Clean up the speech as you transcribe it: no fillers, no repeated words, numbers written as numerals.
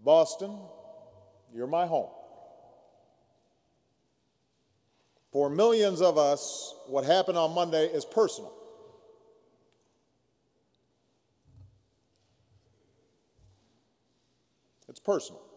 Boston, you're my home. For millions of us, what happened on Monday is personal. It's personal.